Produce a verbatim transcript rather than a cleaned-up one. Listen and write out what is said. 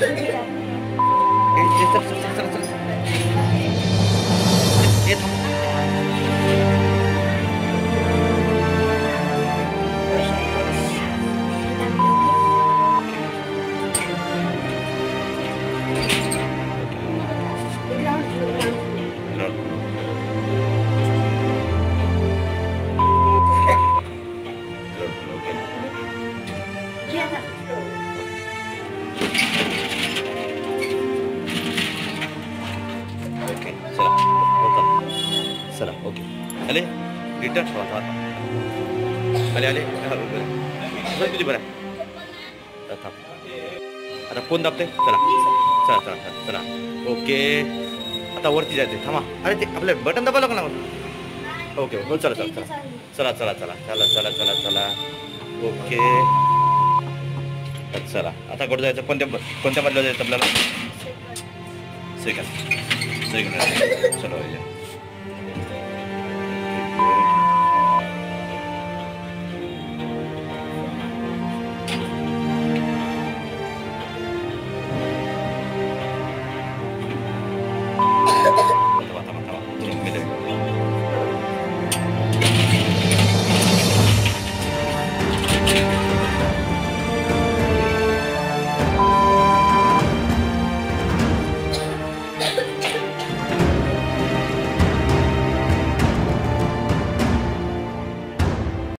चला ओके आले रिटर्न आले आले तुझी बरं आता कोण दाबते चला चला चला चला ओके आता वरती जायचे थांबा अरे ते आपलं बटन दाबा लागलं ना ओके हो चला चला चला चला चला चला चला चला चला ओके चला आता कुठं जायचं कोणत्या कोणत्या मधलं जायचं आपल्याला सेकंड सेकंड चलो